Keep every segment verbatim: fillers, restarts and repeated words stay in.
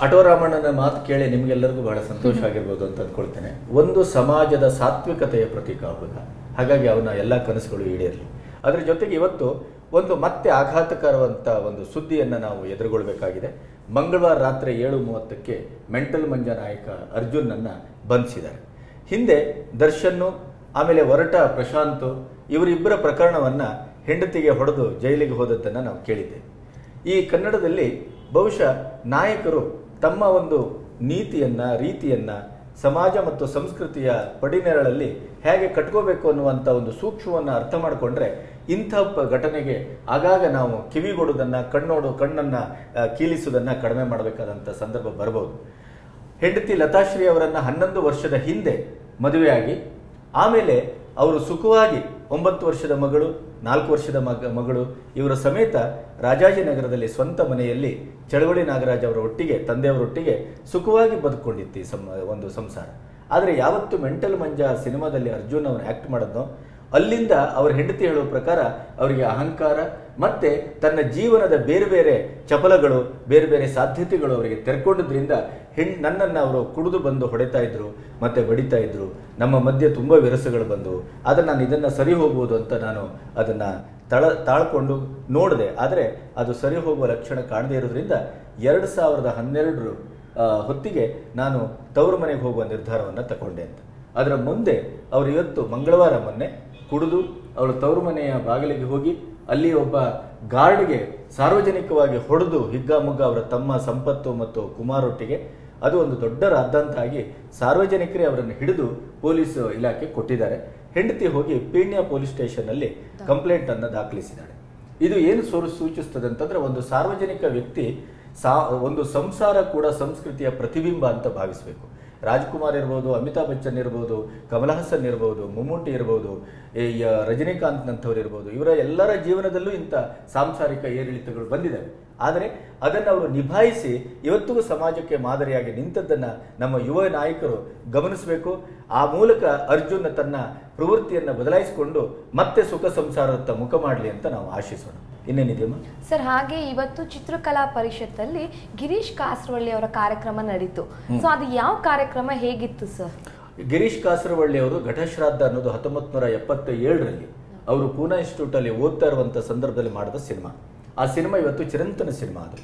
ಅಟೋರಾಮಣ್ಣನ ಮಾತು ಕೇಳಿ ನಿಮ್ಗೆಲ್ಲರಿಗೂ ಬಹಳ ಸಂತೋಷ ಆಗಿರ್ಬೋದು ಅಂತ ಅಂದ್ಕೊಳ್ತೇನೆ. ಒಂದು ಸಮಾಜದ ಸಾತ್ವಿಕತೆಯ ಪ್ರತೀಕ ಹುಡುಗ, ಹಾಗಾಗಿ ಅವನ ಎಲ್ಲ ಕನಸುಗಳು ಈಡೇರಲಿ. ಅದರ ಜೊತೆಗೆ ಇವತ್ತು ಒಂದು ಮತ್ತೆ ಆಘಾತಕರವಂತ ಒಂದು ಸುದ್ದಿಯನ್ನು ನಾವು ಎದುರುಗೊಳ್ಬೇಕಾಗಿದೆ. ಮಂಗಳವಾರ ರಾತ್ರಿ ಏಳು ಮೂವತ್ತಕ್ಕೆ ಮೆಂಟಲ್ ಮಂಜ ನಾಯಕ ಅರ್ಜುನನ್ನ ಬಂಧಿಸಿದ್ದಾರೆ. ಹಿಂದೆ ದರ್ಶನ್ ಆಮೇಲೆ ಹೊರಟ ಪ್ರಶಾಂತ್ ಇವರಿಬ್ಬರ ಪ್ರಕರಣವನ್ನ ಹೆಂಡತಿಗೆ ಹೊಡೆದು ಜೈಲಿಗೆ ಹೋದದ್ದನ್ನು ನಾವು ಕೇಳಿದ್ದೇವೆ. ಈ ಕನ್ನಡದಲ್ಲಿ ಬಹುಶಃ ನಾಯಕರು ತಮ್ಮ ಒಂದು ನೀತಿಯನ್ನ ರೀತಿಯನ್ನ ಸಮಾಜ ಮತ್ತು ಸಂಸ್ಕೃತಿಯ ಪಡಿನೆರಳಲ್ಲಿ ಹೇಗೆ ಕಟ್ಕೋಬೇಕು ಅನ್ನುವಂಥ ಒಂದು ಸೂಕ್ಷ್ಮವನ್ನು ಅರ್ಥ ಮಾಡಿಕೊಂಡ್ರೆ ಇಂಥ ಘಟನೆಗೆ ಆಗಾಗ ನಾವು ಕಿವಿಗೊಡುವುದನ್ನ ಕಣ್ಣೋಡು ಕಣ್ಣನ್ನ ಕೀಲಿಸುವುದನ್ನ ಕಡಿಮೆ ಮಾಡಬೇಕಾದಂಥ ಸಂದರ್ಭ ಬರಬಹುದು. ಹೆಂಡತಿ ಲತಾಶ್ರೀ ಅವರನ್ನ ಹನ್ನೊಂದು ವರ್ಷದ ಹಿಂದೆ ಮದುವೆಯಾಗಿ ಆಮೇಲೆ ಅವರು ಸುಖವಾಗಿ ಒಂಬತ್ತು ವರ್ಷದ ಮಗಳು ನಾಲ್ಕು ವರ್ಷದ ಮಗ ಮಗಳು ಇವರ ಸಮೇತ ರಾಜಾಜಿನಗರದಲ್ಲಿ ಸ್ವಂತ ಮನೆಯಲ್ಲಿ ಚಳವಳಿ ನಾಗರಾಜ್ ಅವರ ಒಟ್ಟಿಗೆ ತಂದೆಯವರೊಟ್ಟಿಗೆ ಸುಖವಾಗಿ ಬದುಕೊಂಡಿತ್ತು ಈ ಸಮ ಒಂದು ಸಂಸಾರ. ಆದರೆ ಯಾವತ್ತು ಮೆಂಟಲ್ ಮಂಜ ಸಿನಿಮಾದಲ್ಲಿ ಅರ್ಜುನ್ ಅವನು ಆಕ್ಟ್ ಮಾಡೋದು ಅಲ್ಲಿಂದ ಅವ್ರ ಹೆಂಡತಿ ಹೇಳುವ ಪ್ರಕಾರ ಅವರಿಗೆ ಅಹಂಕಾರ ಮತ್ತೆ ತನ್ನ ಜೀವನದ ಬೇರೆ ಬೇರೆ ಚಪಲಗಳು ಬೇರೆ ಬೇರೆ ಸಾಧ್ಯತೆಗಳು ಅವರಿಗೆ ತೆರ್ಕೊಂಡಿದ್ರಿಂದ ಹೆಣ್ ನನ್ನನ್ನು ಅವರು ಕುಡಿದು ಬಂದು ಹೊಡಿತಾ ಇದ್ರು ಮತ್ತೆ ಬಡಿತಾ ಇದ್ರು. ನಮ್ಮ ಮಧ್ಯೆ ತುಂಬಾ ವಿರಸಗಳು ಬಂದವು. ಆದರೆ ನಾನು ಇದನ್ನ ಸರಿ ಹೋಗ್ಬೋದು ಅಂತ ನಾನು ಅದನ್ನ ತಳ ತಾಳ್ಕೊಂಡು ನೋಡಿದೆ. ಆದರೆ ಅದು ಸರಿ ಹೋಗುವ ಲಕ್ಷಣ ಕಾಣದೇ ಇರೋದ್ರಿಂದ ಎರಡು ಸಾವಿರದ ಹನ್ನೆರಡರ ಹೊತ್ತಿಗೆ ನಾನು ತವರು ಮನೆಗೆ ಹೋಗುವ ನಿರ್ಧಾರವನ್ನು ತಗೊಂಡೆ ಅಂತ. ಅದರ ಮುಂದೆ ಅವರು ಇವತ್ತು ಮಂಗಳವಾರ ಮೊನ್ನೆ ಕುಡಿದು ಅವಳು ತವರು ಮನೆಯ ಬಾಗಿಲಿಗೆ ಹೋಗಿ ಅಲ್ಲಿ ಒಬ್ಬ ಗಾರ್ಡ್ಗೆ ಸಾರ್ವಜನಿಕವಾಗಿ ಹೊಡೆದು ಹಿಗ್ಗಾಮುಗ್ಗ ಅವರ ತಮ್ಮ ಸಂಪತ್ತು ಮತ್ತು ಕುಮಾರೊಟ್ಟಿಗೆ ಅದು ಒಂದು ದೊಡ್ಡ ರಾದ್ದಂತಾಗಿ ಸಾರ್ವಜನಿಕರೇ ಅವರನ್ನು ಹಿಡಿದು ಪೊಲೀಸ್ ಇಲಾಖೆ ಕೊಟ್ಟಿದ್ದಾರೆ. ಹೆಂಡತಿ ಹೋಗಿ ಪೀಣ್ಯ ಪೊಲೀಸ್ ಸ್ಟೇಷನ್ ಅಲ್ಲಿ ಕಂಪ್ಲೇಂಟ್ ಅನ್ನು ದಾಖಲಿಸಿದ್ದಾಳೆ. ಇದು ಏನು ಸೋರು ಸೂಚಿಸ್ತದೆ ಅಂತಂದ್ರೆ ಒಂದು ಸಾರ್ವಜನಿಕ ವ್ಯಕ್ತಿ ಸಾ ಒಂದು ಸಂಸಾರ ಕೂಡ ಸಂಸ್ಕೃತಿಯ ಪ್ರತಿಬಿಂಬ ಅಂತ ಭಾವಿಸಬೇಕು. ರಾಜ್ಕುಮಾರ್ ಇರ್ಬೋದು, ಅಮಿತಾಬ್ ಬಚ್ಚನ್ ಇರ್ಬೋದು, ಕಮಲ್ ಹಾಸನ್ ಇರ್ಬೋದು, ಮಮ್ಮೂಟಿ ಇರ್ಬೋದು, ರಜನಿಕಾಂತ್ ನಂಥವ್ರು ಇರ್ಬೋದು, ಇವರ ಎಲ್ಲರ ಜೀವನದಲ್ಲೂ ಇಂಥ ಸಾಂಸಾರಿಕ ಏರಿಳಿತಗಳು ಬಂದಿದ್ದಾವೆ. ಆದರೆ ಅದನ್ನು ಅವರು ನಿಭಾಯಿಸಿ ಇವತ್ತಿಗೂ ಸಮಾಜಕ್ಕೆ ಮಾದರಿಯಾಗಿ ನಿಂತದ್ದನ್ನ ನಮ್ಮ ಯುವ ನಾಯಕರು ಗಮನಿಸಬೇಕು. ಆ ಮೂಲಕ ಅರ್ಜುನ್ ತನ್ನ ಪ್ರವೃತ್ತಿಯನ್ನು ಬದಲಾಯಿಸಿಕೊಂಡು ಮತ್ತೆ ಸುಖ ಸಂಸಾರದತ್ತ ಮುಖ ಮಾಡಲಿ ಅಂತ ನಾವು ಆಶಿಸೋಣ. ಇನ್ನೇನಿದೆಯಮ್ಮ ಸರ್? ಹಾಗೆ ಇವತ್ತು ಚಿತ್ರಕಲಾ ಪರಿಷತ್ತಲ್ಲಿ ಗಿರೀಶ್ ಕಾಸರವಳ್ಳಿ ಅವರ ಕಾರ್ಯಕ್ರಮ ನಡೀತು. ಸೊ ಅದು ಯಾವ ಕಾರ್ಯಕ್ರಮ, ಹೇಗಿತ್ತು ಸರ್? ಗಿರೀಶ್ ಕಾಸರವಳ್ಳಿ ಅವರು ಘಟಶ್ರಾದ್ದ ಅನ್ನೋದು ಹತ್ತೊಂಬತ್ತು ನೂರ ಎಪ್ಪತ್ತ ಏಳರಲ್ಲಿ ಅವರು ಪೂನಾ ಇನ್ಸ್ಟಿಟ್ಯೂಟ್ ಅಲ್ಲಿ ಓದ್ತಾ ಇರುವಂತ ಸಂದರ್ಭದಲ್ಲಿ ಮಾಡಿದ ಸಿನಿಮಾ. ಆ ಸಿನಿಮಾ ಇವತ್ತು ಚಿರಂತನ ಸಿನಿಮಾ. ಅದು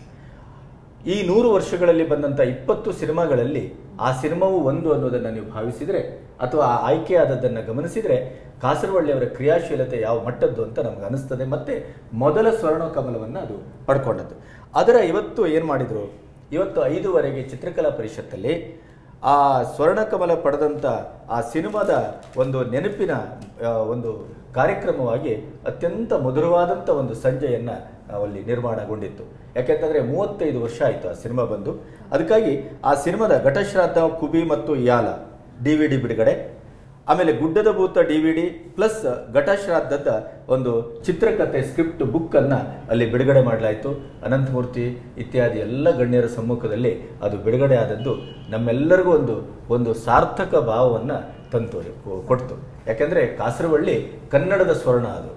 ಈ ನೂರು ವರ್ಷಗಳಲ್ಲಿ ಬಂದಂತ ಇಪ್ಪತ್ತು ಸಿನಿಮಾಗಳಲ್ಲಿ ಆ ಸಿನಿಮಾವು ಒಂದು ಅನ್ನೋದನ್ನ ನೀವು ಭಾವಿಸಿದ್ರೆ ಅಥವಾ ಆ ಆಯ್ಕೆ ಆದದ್ದನ್ನು ಗಮನಿಸಿದ್ರೆ ಕಾಸರವಳ್ಳಿ ಅವರ ಕ್ರಿಯಾಶೀಲತೆ ಯಾವ ಮಟ್ಟದ್ದು ಅಂತ ನಮ್ಗೆ ಅನಿಸ್ತದೆ. ಮತ್ತೆ ಮೊದಲ ಸ್ವರ್ಣ ಕಮಲವನ್ನು ಅದು ಪಡ್ಕೊಂಡದ್ದು. ಅದರ ಇವತ್ತು ಏನು ಮಾಡಿದ್ರು, ಇವತ್ತು ಐದುವರೆಗೆ ಚಿತ್ರಕಲಾ ಪರಿಷತ್ತಲ್ಲಿ ಆ ಸ್ವರ್ಣಕಮಲ ಪಡೆದಂಥ ಆ ಸಿನಿಮಾದ ಒಂದು ನೆನಪಿನ ಒಂದು ಕಾರ್ಯಕ್ರಮವಾಗಿ ಅತ್ಯಂತ ಮಧುರವಾದಂಥ ಒಂದು ಸಂಜೆಯನ್ನು ಅಲ್ಲಿ ನಿರ್ಮಾಣಗೊಂಡಿತ್ತು. ಯಾಕೆಂತಂದರೆ ಮೂವತ್ತೈದು ವರ್ಷ ಆಯಿತು ಆ ಸಿನಿಮಾ ಬಂದು. ಅದಕ್ಕಾಗಿ ಆ ಸಿನಿಮಾದ ಘಟಶ್ರಾದ್ದ, ಕುಬಿ ಮತ್ತು ಯಾಲ ಡಿ ವಿ ಡಿ ಬಿಡುಗಡೆ, ಆಮೇಲೆ Guddada Bhoota D V D plus ಘಟಶ್ರಾದ್ದದ ಒಂದು ಚಿತ್ರಕಥೆ ಸ್ಕ್ರಿಪ್ಟ್ ಬುಕ್ ಅನ್ನ ಅಲ್ಲಿ ಬಿಡುಗಡೆ ಮಾಡಲಾಯಿತು. ಅನಂತಮೂರ್ತಿ ಇತ್ಯಾದಿ ಎಲ್ಲ ಗಣ್ಯರ ಸಮ್ಮುಖದಲ್ಲಿ ಅದು ಬಿಡುಗಡೆ ಆದದ್ದು ನಮ್ಮೆಲ್ಲರಿಗೂ ಒಂದು ಒಂದು ಸಾರ್ಥಕ ಭಾವವನ್ನ ತಂತು ಕೊಡ್ತು. ಯಾಕೆಂದ್ರೆ ಕಾಸರವಳ್ಳಿ ಕನ್ನಡದ ಸ್ವರ್ಣ, ಅದು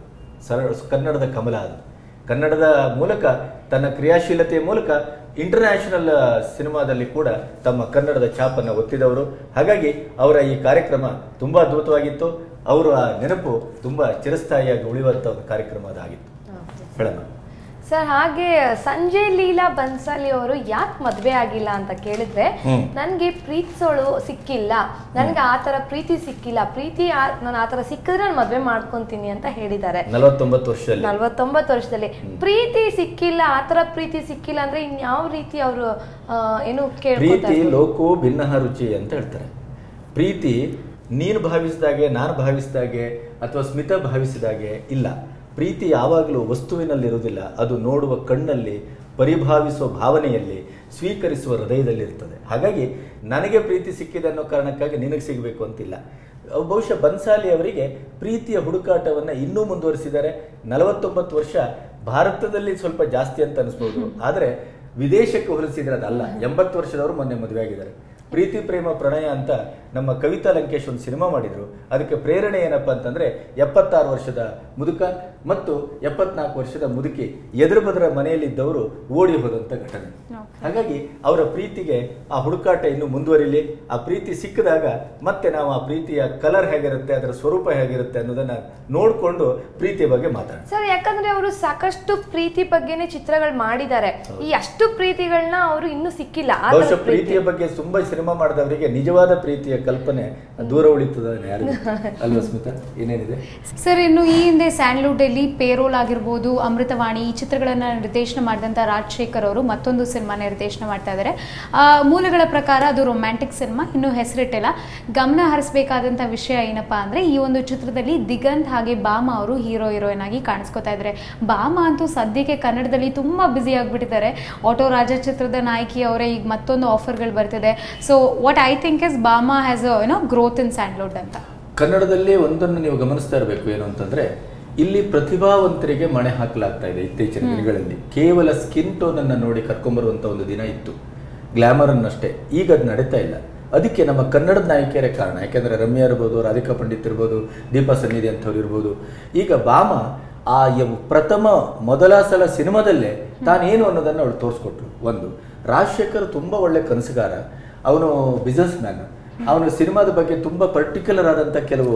ಕನ್ನಡದ ಕಮಲ, ಅದು ಕನ್ನಡದ ಮೂಲಕ ತನ್ನ ಕ್ರಿಯಾಶೀಲತೆಯ ಮೂಲಕ ಇಂಟರ್ನ್ಯಾಷನಲ್ ಸಿನಿಮಾದಲ್ಲಿ ಕೂಡ ತಮ್ಮ ಕನ್ನಡದ ಛಾಪನ್ನು ಒತ್ತಿದವರು. ಹಾಗಾಗಿ ಅವರ ಈ ಕಾರ್ಯಕ್ರಮ ತುಂಬಾ ಅದ್ಭುತವಾಗಿತ್ತು. ಅವರ ನೆನಪು ತುಂಬಾ ಚಿರಸ್ಥಾಯಿಯಾಗಿ ಉಳಿಯುವಂತ ಒಂದು ಕಾರ್ಯಕ್ರಮ ಅದಾಗಿತ್ತು. ಹೇಳಮ್ಮ ಸರ್, ಹಾಗೆ ಸಂಜಯ್ ಲೀಲಾ ಬನ್ಸಾಲಿ ಅವರು ಯಾಕೆ ಮದ್ವೆ ಆಗಿಲ್ಲ ಅಂತ ಕೇಳಿದ್ರೆ, ನನ್ಗೆ ಪ್ರೀತಿಸೋಳು ಸಿಕ್ಕಿಲ್ಲ, ನನ್ಗೆ ಆತರ ಪ್ರೀತಿ ಸಿಕ್ಕಿಲ್ಲ, ಪ್ರೀತಿ ನಾನು ಆತರ ಸಿಕ್ಕಿದ್ರೆ ನಾನು ಮದ್ವೆ ಮಾಡ್ಕೊಂತೀನಿ ಅಂತ ಹೇಳಿದ್ದಾರೆ. ನಲವತ್ತೊಂಬತ್ತು ವರ್ಷದಲ್ಲಿ ನಲ್ವತ್ತೊಂಬತ್ತು ವರ್ಷದಲ್ಲಿ ಪ್ರೀತಿ ಸಿಕ್ಕಿಲ್ಲ, ಆತರ ಪ್ರೀತಿ ಸಿಕ್ಕಿಲ್ಲ ಅಂದ್ರೆ ಇನ್ಯಾವ ರೀತಿ ಅವರು ಏನು ಪ್ರೀತಿ ಲೋಕೋ ಭಿನ್ನ ರುಚಿ ಅಂತ ಹೇಳ್ತಾರೆ. ಪ್ರೀತಿ ನೀನು ಭಾವಿಸಿದಾಗೆ, ನಾನು ಭಾವಿಸಿದಾಗೆ ಅಥವಾ ಸ್ಮಿತಾ ಭಾವಿಸಿದಾಗೆ ಇಲ್ಲ. ಪ್ರೀತಿ ಯಾವಾಗಲೂ ವಸ್ತುವಿನಲ್ಲಿರುವುದಿಲ್ಲ, ಅದು ನೋಡುವ ಕಣ್ಣಲ್ಲಿ, ಪರಿಭಾವಿಸುವ ಭಾವನೆಯಲ್ಲಿ, ಸ್ವೀಕರಿಸುವ ಹೃದಯದಲ್ಲಿ ಇರ್ತದೆ. ಹಾಗಾಗಿ ನನಗೆ ಪ್ರೀತಿ ಸಿಕ್ಕಿದೆ ಅನ್ನೋ ಕಾರಣಕ್ಕಾಗಿ ನಿನಗೆ ಸಿಗಬೇಕು ಅಂತಿಲ್ಲ. ಬಹುಶಃ ಬನ್ಸಾಲಿ ಅವರಿಗೆ ಪ್ರೀತಿಯ ಹುಡುಕಾಟವನ್ನು ಇನ್ನೂ ಮುಂದುವರಿಸಿದ್ದಾರೆ. ನಲವತ್ತೊಂಬತ್ತು ವರ್ಷ ಭಾರತದಲ್ಲಿ ಸ್ವಲ್ಪ ಜಾಸ್ತಿ ಅಂತ ಅನಿಸ್ಬೋದು, ಆದರೆ ವಿದೇಶಕ್ಕೆ ಹೋಲಿಸಿದ್ರೆ ಅದಲ್ಲ. ಎಂಬತ್ತು ವರ್ಷದವರು ಮೊನ್ನೆ ಮದುವೆ ಆಗಿದ್ದಾರೆ. ಪ್ರೀತಿ ಪ್ರೇಮ ಪ್ರಣಯ ಅಂತ ನಮ್ಮ ಕವಿತಾ ಲಂಕೇಶ್ ಒಂದು ಸಿನಿಮಾ ಮಾಡಿದ್ರು. ಅದಕ್ಕೆ ಪ್ರೇರಣೆ ಏನಪ್ಪಾ ಅಂತಂದ್ರೆ ಎಪ್ಪತ್ತಾರು ವರ್ಷದ ಮುದುಕ ಮತ್ತು ಎಪ್ಪತ್ನಾಲ್ಕು ವರ್ಷದ ಮುದುಕಿ ಎದುರು ಬದರ ಮನೆಯಲ್ಲಿದ್ದವರು ಓಡಿ ಹೋದಂತ ಘಟನೆ. ಹಾಗಾಗಿ ಅವರ ಪ್ರೀತಿಗೆ ಆ ಹುಡುಕಾಟ ಇನ್ನು ಮುಂದುವರಿಲಿ. ಆ ಪ್ರೀತಿ ಸಿಕ್ಕಿದಾಗ ಮತ್ತೆ ನಾವು ಆ ಪ್ರೀತಿಯ ಕಲರ್ ಹೇಗಿರುತ್ತೆ, ಅದರ ಸ್ವರೂಪ ಹೇಗಿರುತ್ತೆ ಅನ್ನೋದನ್ನ ನೋಡ್ಕೊಂಡು ಪ್ರೀತಿಯ ಬಗ್ಗೆ ಮಾತಾಡೋಣ ಸರ್. ಯಾಕಂದ್ರೆ ಅವರು ಸಾಕಷ್ಟು ಪ್ರೀತಿ ಬಗ್ಗೆನೇ ಚಿತ್ರಗಳು ಮಾಡಿದ್ದಾರೆ. ಈ ಅಷ್ಟು ಪ್ರೀತಿಗಳನ್ನ ಅವರು ಇನ್ನೂ ಸಿಕ್ಕಿಲ್ಲ. ಬಹುಶಃ ಪ್ರೀತಿಯ ಬಗ್ಗೆ ತುಂಬಾ ಸಿನಿಮಾ ಮಾಡಿದವರಿಗೆ ನಿಜವಾದ ಪ್ರೀತಿಯ ಕಲ್ಪನೆ ದೂರ ಉಳಿತದ ಅಲ್ವಾ ಸ್ಮಿತಾ? ಏನೇನಿದೆ ಸರ್? ಇನ್ನು ಈ ಹಿಂದೆ ಸ್ಯಾಂಡ್ಲ್ವುಡ್ ಅಲ್ಲಿ ಪೇರೋಲ್ ಆಗಿರ್ಬೋದು, ಅಮೃತವಾಣಿ ಈ ಚಿತ್ರಗಳನ್ನ ನಿರ್ದೇಶನ ಮಾಡಿದಂತ ರಾಜಶೇಖರ್ ಅವರು ಮತ್ತೊಂದು ಸಿನಿಮಾ ನಿರ್ದೇಶನ ಮಾಡ್ತಾ ಇದ್ದಾರೆ. ಮೂಲಗಳ ಪ್ರಕಾರ ಅದು ರೊಮ್ಯಾಂಟಿಕ್ ಸಿನಿಮಾ, ಇನ್ನು ಹೆಸರಿಟ್ಟಿಲ್ಲ. ಗಮನ ಹರಿಸಬೇಕಾದಂತ ವಿಷಯ ಏನಪ್ಪಾ ಅಂದ್ರೆ ಈ ಒಂದು ಚಿತ್ರದಲ್ಲಿ ದಿಗಂತ್ ಹಾಗೆ ಬಾಮಾ ಅವರು ಹೀರೋ ಹೀರೋಯಿನ್ ಆಗಿ ಕಾಣಿಸ್ಕೊತಾ ಇದ್ದಾರೆ. ಬಾಮಾ ಅಂತೂ ಸದ್ಯಕ್ಕೆ ಕನ್ನಡದಲ್ಲಿ ತುಂಬಾ ಬ್ಯುಸಿ ಆಗಿಬಿಟ್ಟಿದ್ದಾರೆ. ಆಟೋ ರಾಜ ಚಿತ್ರದ ನಾಯಕಿ ಅವರೇ ಈಗ ಮತ್ತೊಂದು ಆಫರ್ಗಳು ಬರ್ತಿದೆ. So what I think is Bhama has a you know growth in Sandalwood ಅಂತ. ಕನ್ನಡದಲ್ಲಿ ಒಂದನ್ನು ನೀವು ಗಮನಿಸ್ತಾ ಇರಬೇಕು, ಏನು ಅಂತಂದ್ರೆ ಇಲ್ಲಿ ಪ್ರತಿಭಾವಂತರಿಗೆ ಮಣೆ ಹಾಕಲಾಗ್ತಾ ಇದೆ. ಇತ್ತೀಚಿನ ದಿನಗಳಲ್ಲಿ ಕೇವಲ ಸ್ಕಿನ್ ಟೋನ್ ಅನ್ನ ನೋಡಿ ಕರ್ಕೊಂಡ್ಬರುವಂತ ಒಂದು ದಿನ ಇತ್ತು, ಗ್ಲಾಮರ್ ಅನ್ನಷ್ಟೇ. ಈಗ ಅದು ನಡೀತಾ ಇಲ್ಲ. ಅದಕ್ಕೆ ನಮ್ಮ ಕನ್ನಡದ ನಾಯಕಿಯರೇ ಕಾರಣ. ಯಾಕೆಂದ್ರೆ ರಮ್ಯಾ ಇರ್ಬೋದು, ರಾಧಿಕಾ ಪಂಡಿತ್ ಇರ್ಬೋದು, ದೀಪಾ ಸನ್ನಿಧಿ ಅಂಥವ್ರು ಇರ್ಬೋದು. ಈಗ ಬಾಮಾ ಆ ಪ್ರಥಮ ಮೊದಲ ಸಲ ಸಿನಿಮಾದಲ್ಲೇ ತಾನೇನು ಅನ್ನೋದನ್ನ ಅವಳು ತೋರಿಸ್ಕೊಟ್ರು. ಒಂದು, ರಾಜಶೇಖರ್ ತುಂಬಾ ಒಳ್ಳೆ ಕನಸುಗಾರ, ಅವನು ಬಿಸ್ನೆಸ್ ಮ್ಯಾನ್. ಅವನು ಸಿನಿಮಾದ ಬಗ್ಗೆ ತುಂಬಾ ಪರ್ಟಿಕ್ಯುಲರ್ ಆದಂತ ಕೆಲವು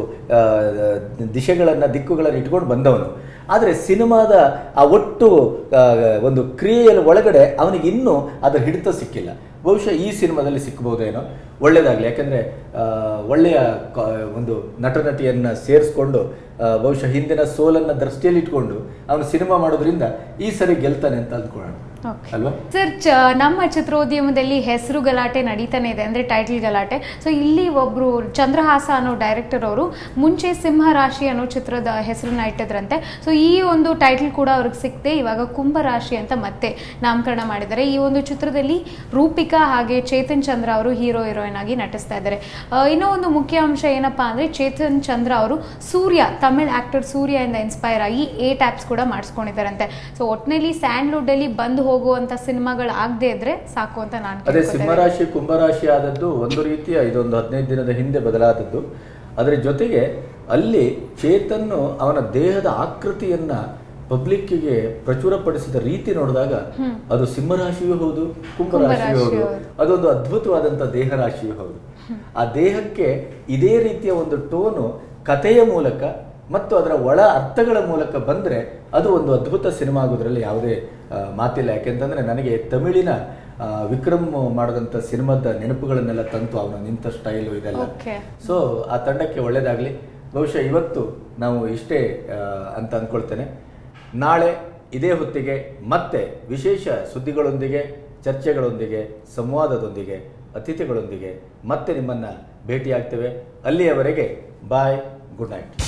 ದಿಶೆಗಳನ್ನ ದಿಕ್ಕುಗಳನ್ನು ಇಟ್ಕೊಂಡು ಬಂದವನು. ಆದರೆ ಸಿನಿಮಾದ ಆ ಒಟ್ಟು ಒಂದು ಕ್ರಿಯೆಯ ಒಳಗಡೆ ಅವನಿಗೆ ಇನ್ನೂ ಅದರ ಹಿಡಿತ ಸಿಕ್ಕಿಲ್ಲ. ಬಹುಶಃ ಈ ಸಿನಿಮಾದಲ್ಲಿ ಸಿಕ್ಕಬಹುದೇನೋ, ಒಳ್ಳೇದಾಗಲಿ. ಯಾಕಂದ್ರೆ ಒಳ್ಳೆಯ ಒಂದು ನಟ ನಟಿಯನ್ನ ಸೇರಿಸ್ಕೊಂಡು ಬಹುಶಃ ಹಿಂದಿನ ಸೋಲನ್ನ ದೃಷ್ಟಿಯಲ್ಲಿ ಇಟ್ಕೊಂಡು ಅವನು ಸಿನಿಮಾ ಮಾಡೋದ್ರಿಂದ ಈ ಸರಿ ಗೆಲ್ತಾನೆ ಅಂತ ಅಂದ್ಕೊಳ್ಳೋಣ ಅಲ್ವಾ ಸರ್? ನಮ್ಮ ಚಿತ್ರೋದ್ಯಮದಲ್ಲಿ ಹೆಸರು ಗಲಾಟೆ ನಡೀತಾನೆ ಇದೆ, ಅಂದ್ರೆ ಟೈಟಲ್ ಗಲಾಟೆ. ಸೊ ಇಲ್ಲಿ ಒಬ್ರು ಚಂದ್ರಹಾಸ ಅನ್ನೋ ಡೈರೆಕ್ಟರ್ ಅವರು ಮುಂಚೆ ಸಿಂಹ ರಾಶಿ ಅನ್ನೋ ಚಿತ್ರದ ಹೆಸರನ್ನ ಇಟ್ಟಿದ್ರಂತೆ. ಸೊ ಈ ಒಂದು ಟೈಟಲ್ ಕೂಡ ಅವ್ರಿಗೆ ಸಿಕ್ತೆ ಇವಾಗ ಕುಂಭರಾಶಿ ಅಂತ ಮತ್ತೆ ನಾಮಕರಣ ಮಾಡಿದ್ದಾರೆ. ಈ ಒಂದು ಚಿತ್ರದಲ್ಲಿ ರೂಪಿಕಾ ಹಾಗೆ ಚೇತನ್ ಚಂದ್ರ ಅವರು ಹೀರೋ ಹೀರೋಯಿನ್ ಆಗಿ ನಟಿಸ್ತಾ ಇದ್ದಾರೆ. ಇನ್ನೂ ಒಂದು ಮುಖ್ಯ ಅಂಶ ಏನಪ್ಪಾ ಅಂದ್ರೆ ಚೇತನ್ ಚಂದ್ರ ಅವರು ಸೂರ್ಯ, ತಮಿಳ್ ಆಕ್ಟರ್ ಸೂರ್ಯ ಇಂದ ಇನ್ಸ್ಪೈರ್ ಆಗಿ ಏ ಟ್ಯಾಪ್ಸ್ ಕೂಡ ಮಾಡಿಸ್ಕೊಂಡಿದ್ದಾರಂತೆ. ಸೊ ಒಟ್ಟಿನಲ್ಲಿ ಸ್ಯಾಂಡ್ಲ್ವುಡ್ ಅಲ್ಲಿ ಬಂದು ಹೋಗುವಂತ ಸಿನಿಮಾಗಳು ಆಗದೆ ಇದ್ರೆ ಸಾಕು ಅಂತ ನಾನು ಅದೇ ಸಿಂಹರಾಶಿ ಕುಂಭರಾಶಿ ಆದದ್ದು ಒಂದು ರೀತಿಯ ಇದೊಂದು ಹದಿನೈದು ದಿನದ ಹಿಂದೆ ಬದಲಾದದ್ದು. ಅದರ ಜೊತೆಗೆ ಅಲ್ಲಿ ಚೇತನ್ ಅವನ ದೇಹದ ಆಕೃತಿಯನ್ನ ಪಬ್ಲಿಕ್ಕಿಗೆ ಪ್ರಚುರಪಡಿಸಿದ ರೀತಿ ನೋಡಿದಾಗ ಅದು ಸಿಂಹರಾಶಿಯೂ ಹೌದು, ಕುಂಭರಾಶಿಯೂ ಹೌದು. ಅದೊಂದು ಅದ್ಭುತವಾದಂತ ದೇಹ ರಾಶಿಯೂ ಹೌದು. ಆ ದೇಹಕ್ಕೆ ಇದೇ ರೀತಿಯ ಒಂದು ಟೋನು ಕಥೆಯ ಮೂಲಕ ಮತ್ತು ಅದರ ಒಳ ಅರ್ಥಗಳ ಮೂಲಕ ಬಂದ್ರೆ ಅದು ಒಂದು ಅದ್ಭುತ ಸಿನಿಮಾ ಆಗೋದ್ರಲ್ಲಿ ಯಾವುದೇ ಮಾತಿಲ್ಲ. ಯಾಕೆಂತಂದ್ರೆ ನನಗೆ ತಮಿಳಿನ ವಿಕ್ರಮ್ ಮಾಡಿದಂಥ ಸಿನಿಮಾದ ನೆನಪುಗಳನ್ನೆಲ್ಲ ತಂತು, ಅವನು ನಿಂತ ಸ್ಟೈಲು ಇದೆಲ್ಲ. ಸೊ ಆ ತಂಡಕ್ಕೆ ಒಳ್ಳೇದಾಗ್ಲಿ. ಬಹುಶಃ ಇವತ್ತು ನಾವು ಇಷ್ಟೇ ಅಂತ ಅಂದ್ಕೊಳ್ತೇನೆ. ನಾಳೆ ಇದೇ ಹೊತ್ತಿಗೆ ಮತ್ತೆ ವಿಶೇಷ ಸುದ್ದಿಗಳೊಂದಿಗೆ, ಚರ್ಚೆಗಳೊಂದಿಗೆ, ಸಂವಾದದೊಂದಿಗೆ, ಅತಿಥಿಗಳೊಂದಿಗೆ ಮತ್ತೆ ನಿಮ್ಮನ್ನ ಭೇಟಿಯಾಗ್ತೇವೆ. ಅಲ್ಲಿಯವರೆಗೆ ಬಾಯ್, ಗುಡ್ ನೈಟ್.